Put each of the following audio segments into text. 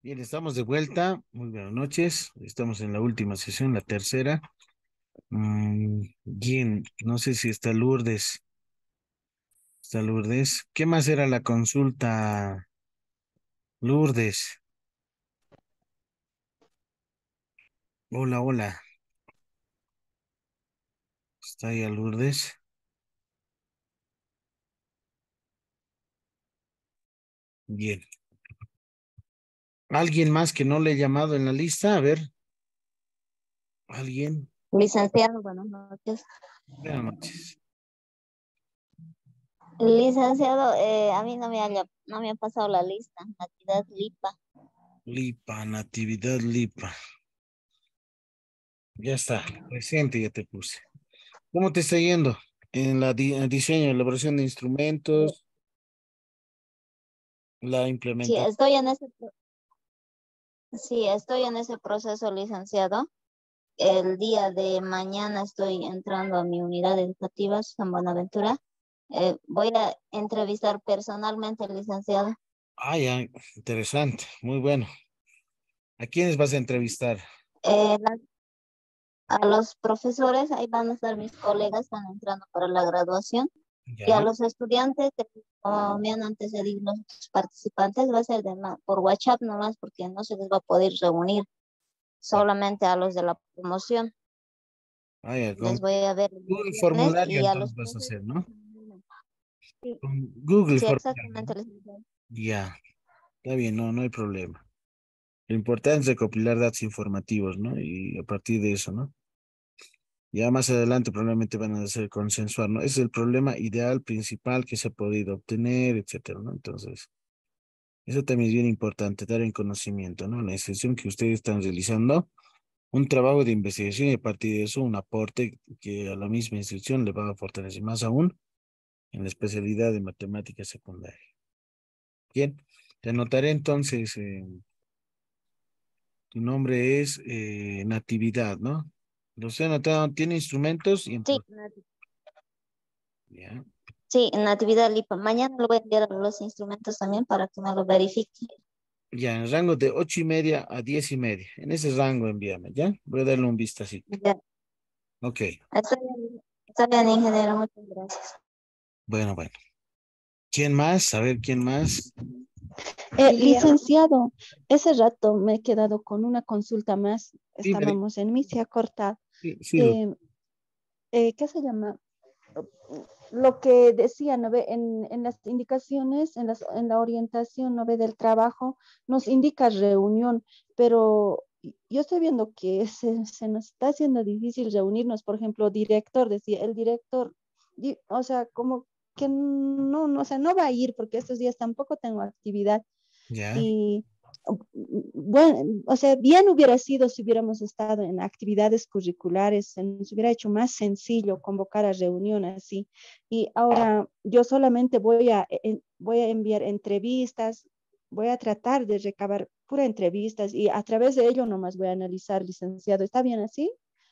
Bien, estamos de vuelta. Muy buenas noches. Estamos en la última sesión, la tercera. Bien, no sé si está Lourdes. Está Lourdes. ¿Qué más era la consulta, Lourdes? Hola, hola. ¿Está ahí Lourdes? Bien. ¿Alguien más que no le he llamado en la lista? A ver, ¿alguien? Licenciado, buenas noches. Buenas noches. Licenciado, a mí no me ha pasado la lista. Natividad Lipa. Lipa, Natividad Lipa. Ya está, presente ya te puse. ¿Cómo te está yendo en la diseño, elaboración de instrumentos, la Sí, implementación? estoy en ese proceso, licenciado. El día de mañana estoy entrando a mi unidad educativa, San Buenaventura. Voy a entrevistar personalmente al licenciado. Ah, ya, interesante, muy bueno. ¿A quiénes vas a entrevistar? Eh, la- a los profesores, ahí van a estar mis colegas, están entrando para la graduación. Y a Ya, los estudiantes que me han antecedido los participantes va a ser por WhatsApp nomás porque no se les va a poder reunir ya. solamente a los de la promoción. Ah, ya, Les con voy a ver el día Google viernes Formulario y a entonces los vas a profes. hacer, ¿no? Sí, Con Google sí, Formulario, exactamente. ¿no? Ya, está bien, no hay problema. Lo importante es recopilar datos informativos, ¿no? Y a partir de eso, ¿no? Ya más adelante probablemente van a hacer consensuar, ¿no? Ese es el problema ideal, principal que se ha podido obtener, etcétera, ¿no? Entonces, eso también es bien importante, dar en conocimiento, ¿no? La institución que ustedes están realizando un trabajo de investigación y a partir de eso un aporte que a la misma institución le va a fortalecer más aún en la especialidad de matemática secundaria. Bien, te anotaré entonces, tu nombre es Natividad, ¿no? Lo estoy anotando, tiene instrumentos y Sí, ya, sí, Natividad Lipa. Mañana lo voy a enviar a los instrumentos también para que me lo verifique. ya, en el rango de 8:30 a 10:30. En ese rango envíame, ¿ya? Voy a darle un vistacito. Ya. Ok, Está bien, ingeniero. Muchas gracias. bueno, bueno. ¿Quién más? A ver, ¿quién más? Licenciado, ese rato me he quedado con una consulta más. Dime, Estábamos en misia corta. sí, sí, Eh, ¿Qué se llama? Lo que decía, ¿no ve? En las indicaciones, en la orientación, ¿no ve? Del trabajo, nos indica reunión, pero yo estoy viendo que se nos está haciendo difícil reunirnos. Por ejemplo, director, decía, el director, o sea, como que no, o sea, no va a ir porque estos días tampoco tengo actividad. ya. Y bueno, o sea, bien hubiera sido si hubiéramos estado en actividades curriculares, se nos hubiera hecho más sencillo convocar a reunión así. Y ahora yo solamente voy a enviar entrevistas, voy a tratar de recabar pura entrevistas y a través de ello nomás voy a analizar, licenciado. ¿Está bien así?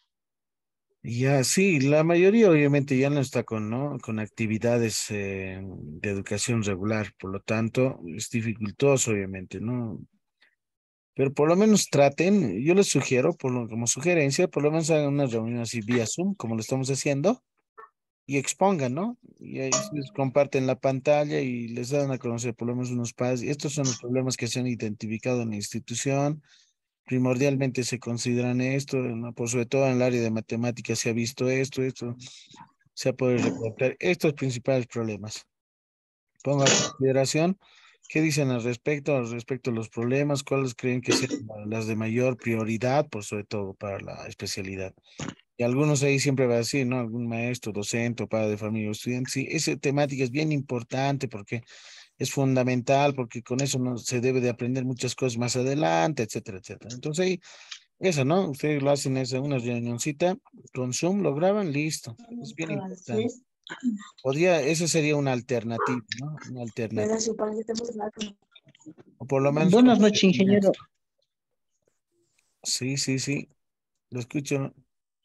Ya, sí, la mayoría obviamente ya no está con, ¿no? Con actividades de educación regular, por lo tanto, es dificultoso, obviamente, ¿no? Pero por lo menos traten, yo les sugiero, como sugerencia, por lo menos hagan una reunión así vía Zoom, como lo estamos haciendo, y expongan, ¿no? Y ahí sí les comparten la pantalla y les dan a conocer por lo menos unos pasos. Y estos son los problemas que se han identificado en la institución. Primordialmente se consideran esto, ¿no? Por sobre todo en el área de matemáticas se ha visto esto, se ha podido reportar estos principales problemas. Pongo a consideración qué dicen al respecto a los problemas, cuáles creen que sean las de mayor prioridad, por sobre todo para la especialidad. Y algunos ahí siempre va a decir, ¿no? Algún maestro, docente o padre de familia o estudiante. Sí, esa temática es bien importante porque es fundamental, porque con eso no se debe de aprender muchas cosas más adelante, etcétera, etcétera. Entonces ahí, eso, ¿no? Ustedes lo hacen esa, una reunioncita con Zoom, lo graban, listo. Es bien importante. Esa sería una alternativa, ¿no? Una alternativa. O por lo menos Buenas noches, consideren ingeniero. esto. Sí, sí, sí, lo escucho.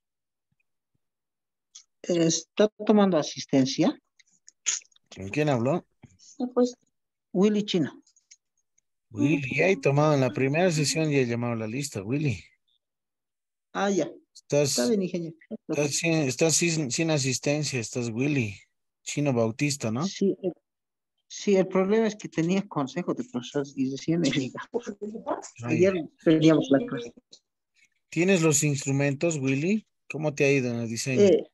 ¿Está tomando asistencia? ¿Con quién habló? Pues, Willy Chino. Willy, ya he tomado en la primera sesión y he llamado a la lista, Willy. Ah, ya. Está Estás, bien, ingeniero. estás sin asistencia, estás Willy. Chino Bautista, ¿no? Sí, sí, el problema es que tenía consejo de profesores y recién he llegado. Ay, Ayer teníamos la clase. ¿tienes los instrumentos, Willy? ¿Cómo te ha ido en el diseño? Eh,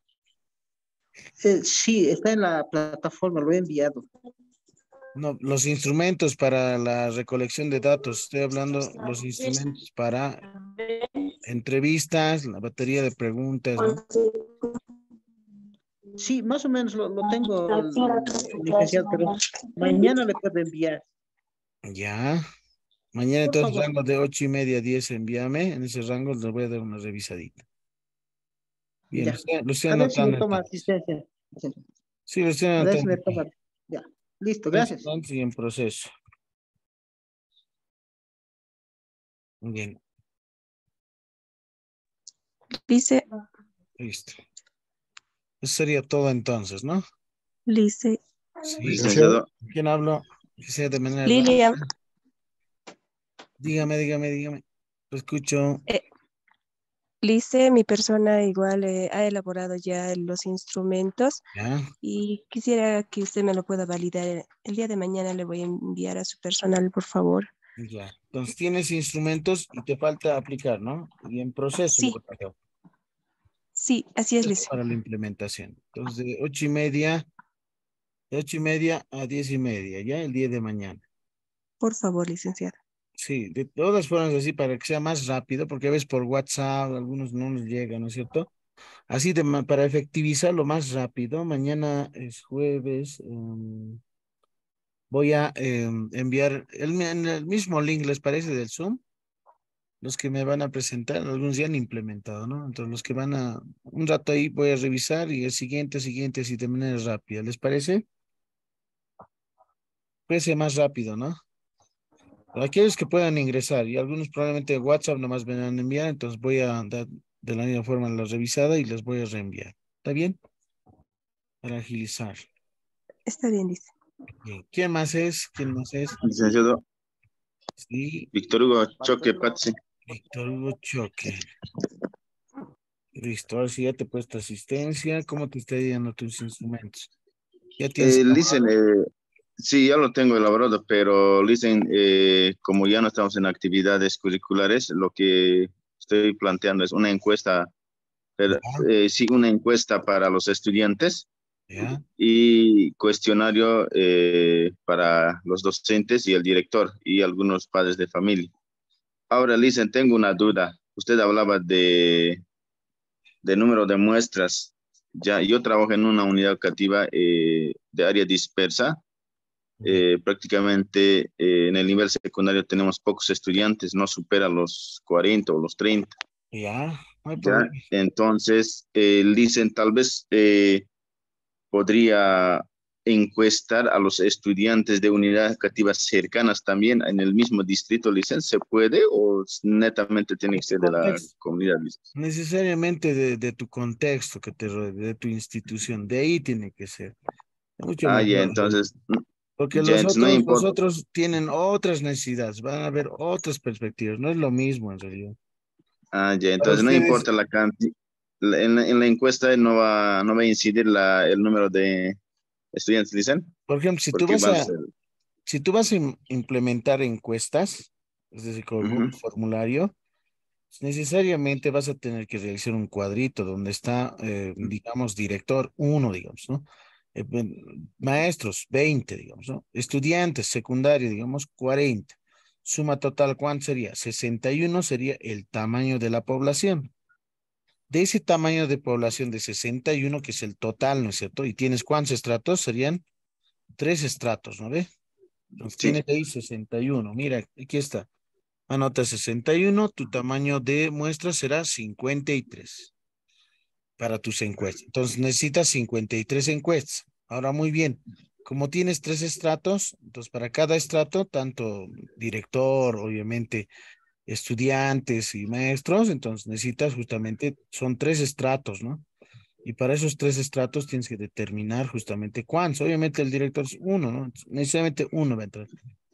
sí, está en la plataforma, lo he enviado. No, los instrumentos para la recolección de datos. Estoy hablando los instrumentos para entrevistas, la batería de preguntas, ¿no? Sí, más o menos lo tengo, licenciado, pero mañana le puedo enviar. Ya. Mañana Por entonces favor. rango de 8:30 a 10, envíame. En ese rango les voy a dar una revisadita. Bien, Ya. lo estoy A ver si me anotando toma entonces. asistencia. Sí, lo estoy A ver si anotando me toma. aquí. Ya. Listo, gracias. Entonces, y en proceso. Bien, Lice, listo. Eso sería todo entonces, ¿no? Lice, Sí. Licenciado, ¿Con quién hablo? Que sea de manera Lilian, rápida. Dígame. Lo escucho. eh, Lice, mi persona igual ha elaborado ya los instrumentos Ya, y quisiera que usted me lo pueda validar. El día de mañana le voy a enviar a su personal, por favor. ya. Entonces tienes instrumentos y te falta aplicar, ¿no? Y en proceso lo Sí, veo. sí, así es, Esto Lice. para la implementación. Entonces, de ocho y media a 10:30, ya el día de mañana. Por favor, licenciada. Sí, de todas formas así para que sea más rápido, porque a veces por WhatsApp algunos no nos llegan, ¿no es cierto? Así para efectivizarlo más rápido, mañana es jueves, voy a enviar en el mismo link, ¿les parece del Zoom? Los que me van a presentar, algunos ya han implementado, ¿no? Entonces los que un rato ahí voy a revisar y el siguiente, así de manera rápida, ¿les parece? Puede ser más rápido, ¿no? Aquellos que puedan ingresar y algunos probablemente WhatsApp nomás me van a enviar, entonces voy a dar de la misma forma la revisada y les voy a reenviar. ¿Está bien? Para agilizar. Está bien, Lice. Bien. ¿Quién más es? ¿Quién más es? licenciado Sí, Víctor Hugo Choque Patsi. Víctor Hugo Choque. Listo, ahora sí ya te he puesto asistencia. ¿Cómo te está yendo tus instrumentos? ¿Ya tienes Listen, elaborado? sí, ya lo tengo elaborado, pero listen, como ya no estamos en actividades curriculares, lo que estoy planteando es una encuesta, pero, Ya, sí, una encuesta para los estudiantes ya, y cuestionario para los docentes y el director y algunos padres de familia. Ahora, listen, tengo una duda. Usted hablaba de número de muestras. Ya, yo trabajo en una unidad educativa de área dispersa. ya, Prácticamente en el nivel secundario tenemos pocos estudiantes, no supera los 40 o los 30. ya, no hay Ya, problema. entonces dicen tal vez podría encuestar a los estudiantes de unidades educativas cercanas también en el mismo distrito, licen, ¿se puede o netamente tiene que Este ser de la contexto, comunidad, licen? necesariamente de tu contexto que te rodea, de tu institución, de ahí tiene que ser. Es mucho Ah, ya, mejor. entonces, Porque ya, entonces no los importa. otros tienen otras necesidades, van a haber otras perspectivas, no es lo mismo en realidad. Ah, ya, Para entonces no ustedes, importa la cantidad. En la encuesta no va a incidir el número de estudiantes, dicen, por ejemplo, porque van a ser. si tú vas a implementar encuestas, es decir, con Ujú, un formulario, necesariamente vas a tener que realizar un cuadrito donde está, digamos, director uno, digamos, ¿no? Maestros, 20, digamos, ¿no? Estudiantes, secundario, digamos, 40. Suma total, ¿cuánto sería? 61 sería el tamaño de la población. De ese tamaño de población de 61, que es el total, ¿no es cierto? ¿Y tienes cuántos estratos? Serían tres estratos, ¿no ve? Entonces sí, tienes ahí 61. Mira, aquí está. Anota 61, tu tamaño de muestra será 53 para tus encuestas. Entonces necesitas 53 encuestas. Ahora muy bien, como tienes tres estratos, entonces para cada estrato, tanto director, obviamente, estudiantes y maestros, entonces necesitas justamente, son tres estratos, ¿no? Y para esos tres estratos tienes que determinar justamente cuántos. Obviamente el director es uno, ¿no? Necesariamente uno va a entrar.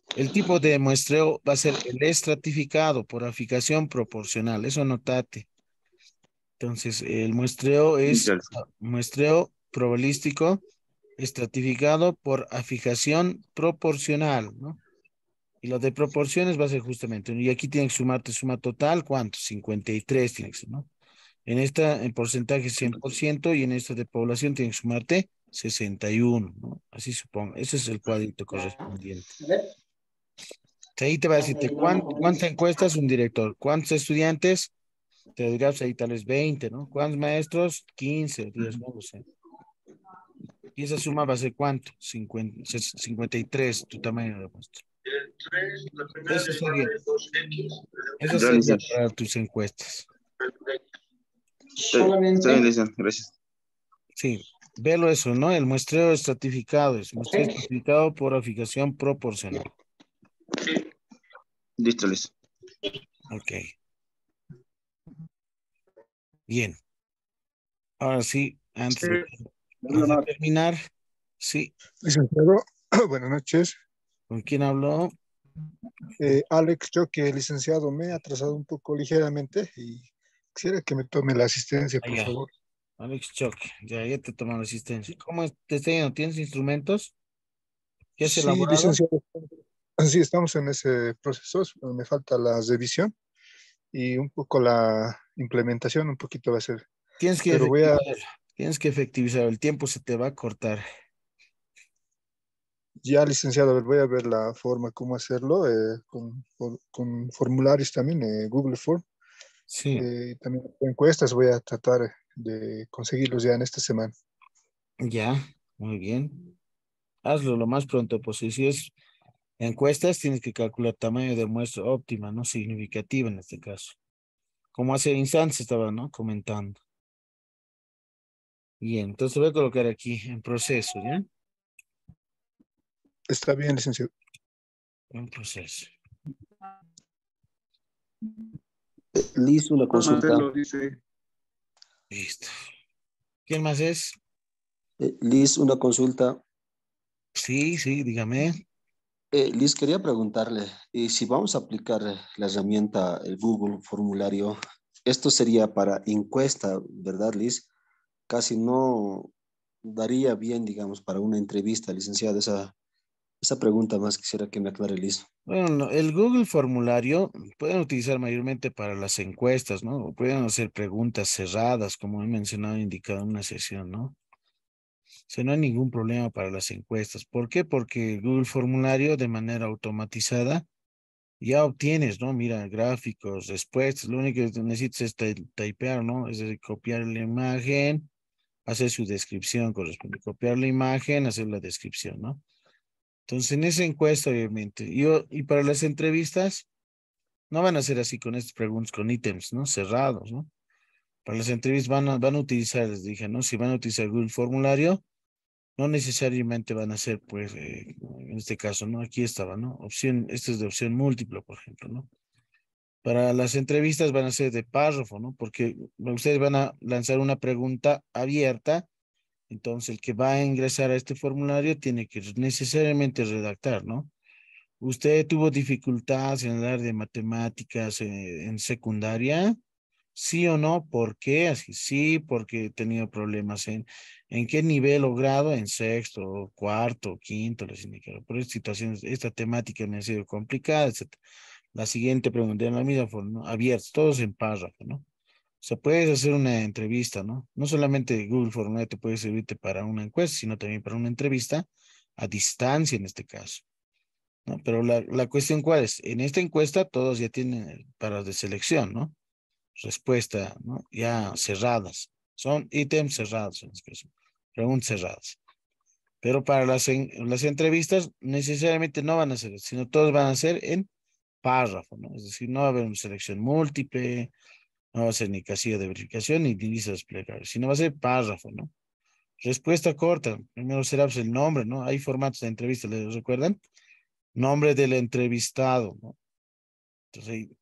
El tipo de muestreo va a ser el estratificado por aficación proporcional. Eso anotate. Entonces, el muestreo es Listo. muestreo probabilístico estratificado por aficación proporcional, ¿no? Y lo de proporciones va a ser justamente, y aquí tiene que sumarte suma total, ¿cuánto? 53 tiene que ser, ¿no? En esta, en porcentaje 100% y en esta de población tiene que sumarte 61, ¿no? Así supongo. Ese es el cuadrito correspondiente. Ahí te va a decirte cuántas encuestas un director, cuántos estudiantes, te dirás ahí tal vez 20, ¿no? ¿Cuántos maestros? 15, 10, no lo sé. Y esa suma va a ser ¿cuánto? 53, tu tamaño de muestra. Eso sería, eso Ya, sería listo. para tus encuestas. Está bien, listo. Gracias. Sí, velo eso, ¿no? El muestreo estratificado es muestreo estratificado por aficación proporcional. Listo, listo. Ok. Bien. Ahora sí, antes de terminar, sí, Licenciado, buenas noches. ¿con quién habló? Alex Choque, licenciado, me he atrasado un poco ligeramente y quisiera que me tome la asistencia, por Allá, favor. Alex Choque. Ya te toman la asistencia. ¿Cómo te está yendo? ¿Tienes instrumentos? ¿Ya has Sí, elaborado? licenciado, sí, estamos en ese proceso, me falta la revisión y un poco la implementación, un poquito va a ser, Tienes que pero voy a, efectivizar. Tienes que efectivizar. El tiempo se te va a cortar. ya licenciado, a ver, voy a ver la forma, cómo hacerlo, con formularios también, Google Form, Sí, también encuestas, voy a tratar de conseguirlos ya en esta semana. ya, muy bien. Hazlo lo más pronto posible. Si es encuestas, tienes que calcular tamaño de muestra óptima, no significativa en este caso. Como hace instantes estaba, ¿no? Comentando. Bien, entonces voy a colocar aquí en proceso, ¿ya? Está bien, licenciado. En proceso. Liz, una consulta. Listo. ¿Quién más es? Liz, una consulta. Sí, sí, dígame. Liz, quería preguntarle, si vamos a aplicar la herramienta, el Google formulario, esto sería para encuesta, ¿verdad, Liz? Casi no daría bien, digamos, para una entrevista, licenciada. Esa pregunta más quisiera que me aclare, Liz. Bueno, no, el Google formulario pueden utilizar mayormente para las encuestas, ¿no? O pueden hacer preguntas cerradas, como he mencionado, indicado en una sesión, ¿no? O sea, no hay ningún problema para las encuestas. ¿Por qué? Porque el Google formulario de manera automatizada ya obtienes, ¿no? Mira, gráficos, respuestas. Lo único que necesitas es typear, ¿no? Es decir, copiar la imagen, hacer su descripción correspondiente. Copiar la imagen, hacer la descripción, ¿no? Entonces, en esa encuesta, obviamente, y para las entrevistas, no van a ser así con estas preguntas, con ítems, ¿no? Cerrados, ¿no? Para las entrevistas van a utilizar, les dije, ¿no? Si van a utilizar Google Formulario, no necesariamente van a ser, pues, en este caso, ¿no? Aquí estaba, ¿no? Opción, esta es de opción múltiple, por ejemplo, ¿no? Para las entrevistas van a ser de párrafo, ¿no? Porque ustedes van a lanzar una pregunta abierta, entonces el que va a ingresar a este formulario tiene que necesariamente redactar, ¿no? ¿Usted tuvo dificultades en el área de matemáticas en secundaria? ¿Sí o no? ¿Por qué? Así, sí, porque he tenido problemas en qué nivel o grado, en sexto, cuarto, quinto, les indicaron. Por estas situaciones, esta temática me ha sido complicada, etcétera. La siguiente pregunta, en la misma forma, ¿no? Abiertos, todos en párrafo, ¿no? O sea, puedes hacer una entrevista, ¿no? No solamente Google Formulario te puede servirte para una encuesta, sino también para una entrevista a distancia en este caso, ¿no? Pero la cuestión, ¿cuál es? En esta encuesta todos ya tienen para de selección, ¿no? Respuesta, ¿no? Ya cerradas. Son ítems cerrados en este caso. Preguntas cerradas. Pero para las entrevistas necesariamente no van a ser, sino todos van a ser en párrafo, ¿no? Es decir, no va a haber una selección múltiple, no va a ser ni casilla de verificación ni listas plegables, sino va a ser párrafo, ¿no? Respuesta corta. Primero será pues, el nombre, ¿no? Hay formatos de entrevista, ¿les recuerdan? Nombre del entrevistado, ¿no? Entonces, ahí,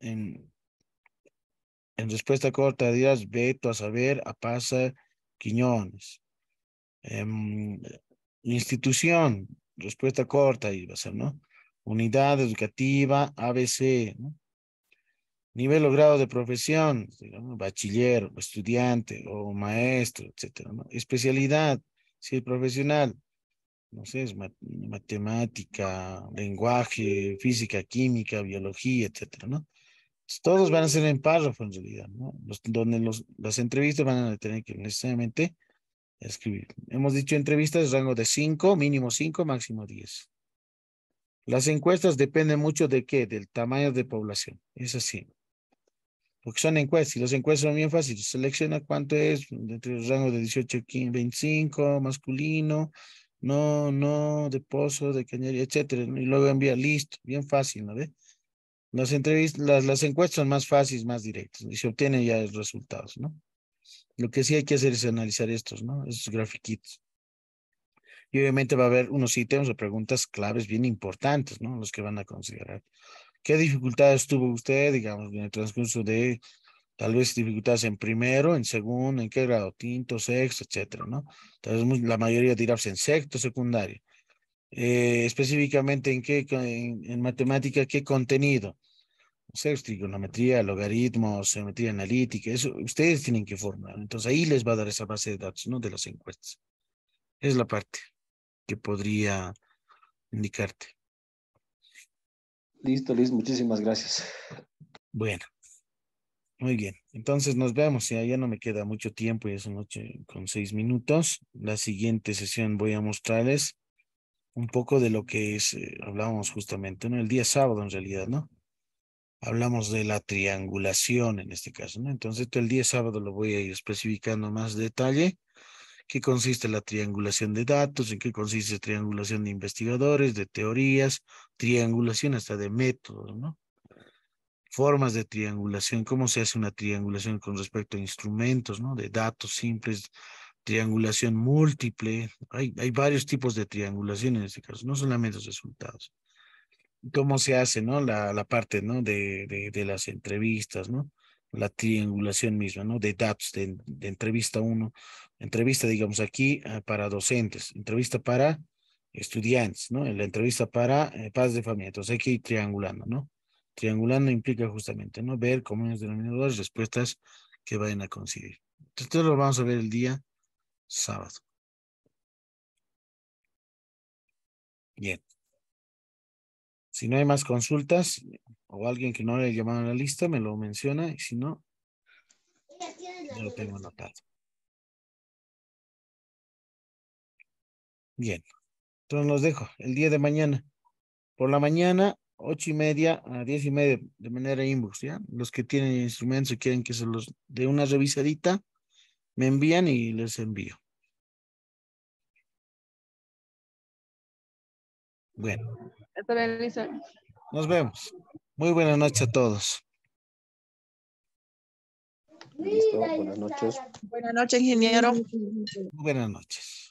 en respuesta corta dirás Beto, a saber, a Pasa, Quiñones. Institución, respuesta corta, ahí va a ser, ¿no? unidad educativa, ABC, ¿no? Nivel o grado de profesión, digamos, bachiller, o estudiante o maestro, etcétera, ¿no? Especialidad, si es profesional, no sé, es matemática, lenguaje, física, química, biología, etcétera, ¿no? Todos van a ser en párrafo en realidad, ¿no? Donde las entrevistas van a tener que necesariamente escribir. Hemos dicho entrevistas, rango de 5, mínimo 5, máximo 10. Las encuestas dependen mucho de qué, del tamaño de población. Es así. Porque son encuestas y las encuestas son bien fáciles. Selecciona cuánto es, entre el rango de 18 a 25, masculino, no, de pozo, de cañería, etcétera, ¿no? Y luego envía, listo, bien fácil, ¿no ve? Las entrevistas, las encuestas son más fáciles, más directas, y se obtienen ya los resultados, ¿no? Lo que sí hay que hacer es analizar estos, ¿no? Estos grafiquitos. Y obviamente va a haber unos ítems o preguntas claves bien importantes, ¿no? Los que van a considerar. ¿Qué dificultades tuvo usted, digamos, en el transcurso de tal vez dificultades en primero, en segundo, en qué grado, quinto, sexto, etcétera, ¿no? Tal vez la mayoría dirá pues, en sexto, secundario. Específicamente en matemática, ¿qué contenido? O sea, trigonometría, logaritmos, geometría analítica, eso ustedes tienen que formar. Entonces ahí les va a dar esa base de datos, ¿no? De las encuestas. Es la parte que podría indicarte. Listo, Liz, muchísimas gracias. Bueno, muy bien. Entonces nos vemos. Ya no me queda mucho tiempo, ya son 8:06. La siguiente sesión voy a mostrarles un poco de lo que es, hablábamos justamente, ¿no? El día sábado en realidad, ¿no? Hablamos de la triangulación en este caso, ¿no? Entonces el día sábado lo voy a ir especificando más detalle. ¿Qué consiste la triangulación de datos? ¿En qué consiste triangulación de investigadores, de teorías, triangulación hasta de métodos, ¿no? Formas de triangulación, cómo se hace una triangulación con respecto a instrumentos, ¿no? De datos simples, triangulación múltiple. Hay varios tipos de triangulación en este caso, no solamente los resultados. Cómo se hace, ¿no? La parte, ¿no? De las entrevistas, ¿no? La triangulación misma, ¿no? De datos, de entrevista uno, entrevista, digamos aquí, para docentes, entrevista para estudiantes, ¿no? La entrevista para padres de familia. Entonces hay que ir triangulando, ¿no? Triangulando implica justamente, ¿no? Ver comunes denominadores, respuestas que vayan a coincidir. Entonces, esto lo vamos a ver el día sábado. Bien. Si no hay más consultas o alguien que no le haya llamado a la lista, me lo menciona y si no, ya lo tengo anotado. Bien, entonces los dejo el día de mañana. Por la mañana, 8:30 a 10:30 de manera inbox, ¿ya? Los que tienen instrumentos y quieren que se los dé una revisadita, me envían y les envío. Bueno, nos vemos. Muy buenas noches a todos. Listo, buenas noches. Buenas noches, ingeniero. Muy buenas noches.